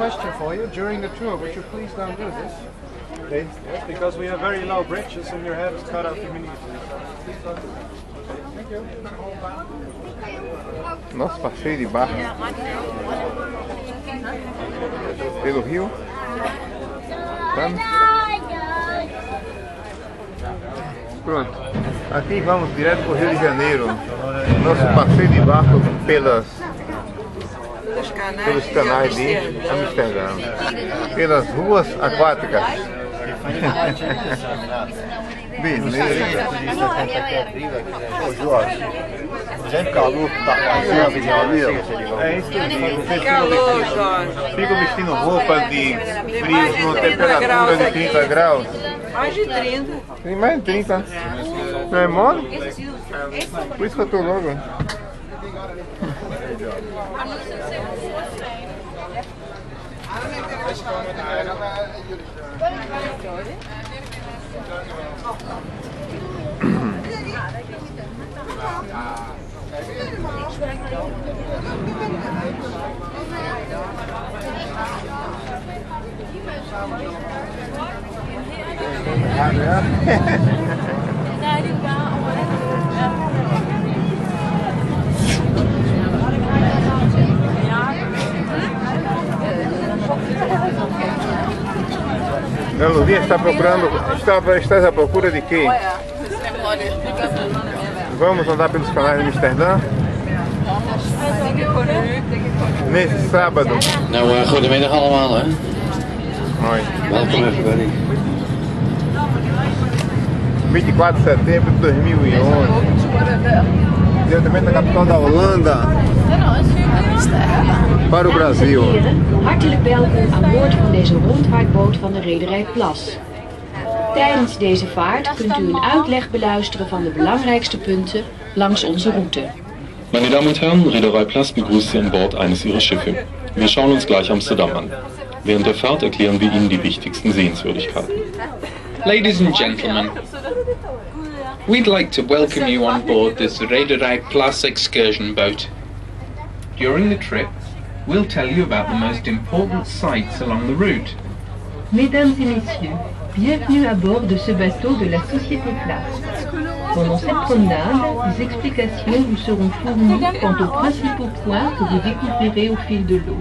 question for you. During the tour, would you please don't do this? Okay. Yes, because we have very low bridges and your head is cut off immediately. Thank you. Nosso passeio de barco pelo rio. Pronto. Aqui vamos direto para o Rio de Janeiro. Nosso passeio de barco pelos canais de Amsterdã. Pelas ruas aquáticas. Beleza. Ô Jorge, sempre calor, tá fazendo ali, ó. É isso mesmo. Que calor, Jorge. Fico vestindo roupa de frio numa temperatura de 30 graus. Mais de 30. Tem mais de 30. Não é mole? Por isso que eu tô logo. Ana Luzinha está procurando, estás à procura de quê? Vamos andar pelos canais de Amsterdã? Nesse sábado. Nou, goedemiddag allemaal hè. Hoi. Welkom everybody. 24 de setembro de 2011. Diretamente da capital da Holanda. Para o Brasil. Hartelijk welkom aan boord van deze rondvaartboot van de rederij Plas. Tijdens deze vaart kunt u een uitleg beluisteren van de belangrijkste punten langs onze route. Meine Damen und Herren, Reederei Plas begrüßt Sie an Bord eines Ihrer Schiffe. Wir schauen uns gleich Amsterdam an. Während der Fahrt erklären wir Ihnen die wichtigsten Sehenswürdigkeiten. Ladies and gentlemen, we'd like to welcome you on board this Reederei Plas excursion boat. During the trip, we'll tell you about the most important sights along the route. Mesdames et messieurs, bienvenue à bord de ce bateau de la Société Plas. Pendant cette promenade, des explications vous seront fournies quant aux principaux points que vous découvrirez au fil de l'eau.